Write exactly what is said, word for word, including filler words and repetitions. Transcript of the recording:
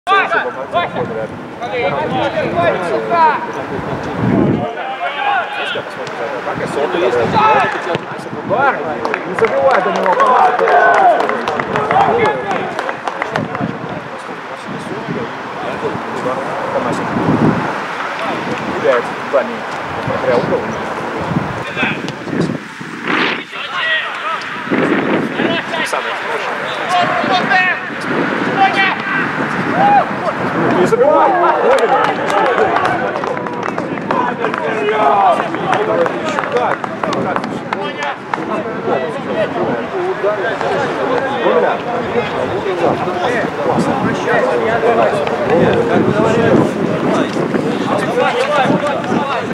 Не забивай до него. Является плане прохода. Не забивай! Гомеля.